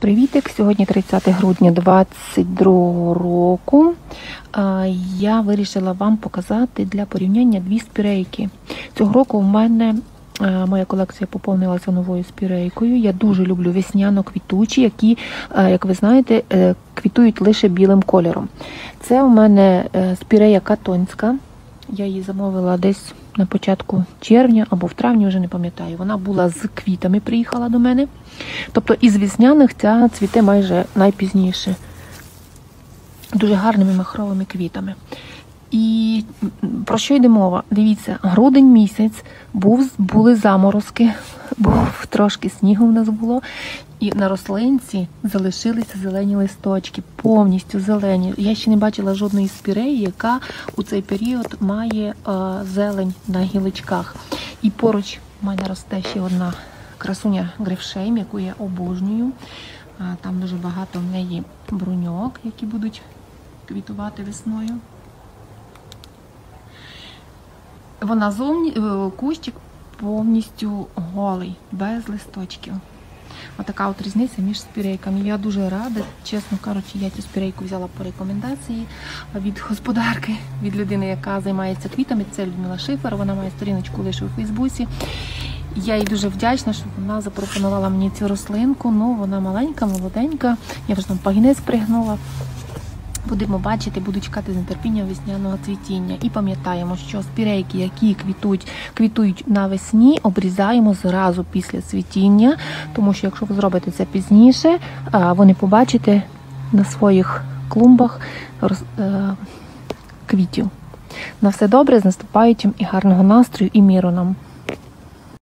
Привітик! Сьогодні 30 грудня 2022 року. Я вирішила вам показати для порівняння дві спірейки. Цього року в мене моя колекція поповнилася новою спірейкою. Я дуже люблю весняно-квітучі, які, як ви знаєте, квітують лише білим кольором. Це у мене спірея катонська. Я її замовила десь на початку червня або в травні, вже не пам'ятаю. Вона була з квітами, приїхала до мене. Тобто із весняних ця цвіте майже найпізніше. Дуже гарними махровими квітами. І про що йде мова? Дивіться, грудень місяць, були заморозки, був трошки снігу в нас було. І на рослинці залишилися зелені листочки, повністю зелені. Я ще не бачила жодної спіреї, яка у цей період має зелень на гілочках. І поруч в мене росте ще одна красуня грифшейм, яку я обожнюю. Там дуже багато в неї бруньок, які будуть квітувати весною. Вона зовні, кущик повністю голий, без листочків. Отака от різниця між спірейками. Я дуже рада, чесно кажучи, я цю спірейку взяла по рекомендації від господарки, від людини, яка займається квітами. Це Людмила Шифер, вона має сторіночку лише у Фейсбуці. Я їй дуже вдячна, що вона запропонувала мені цю рослинку. Ну, вона маленька, молоденька, я вже там пагінець пригнула. Будемо бачити, буду чекати з нетерпінням весняного цвітіння. І пам'ятаємо, що спірейки, які квітують навесні, обрізаємо зразу після цвітіння, тому що якщо ви зробите це пізніше, ви не побачите на своїх клумбах квітів. На все добре, з наступаючим і гарного настрою і міру нам!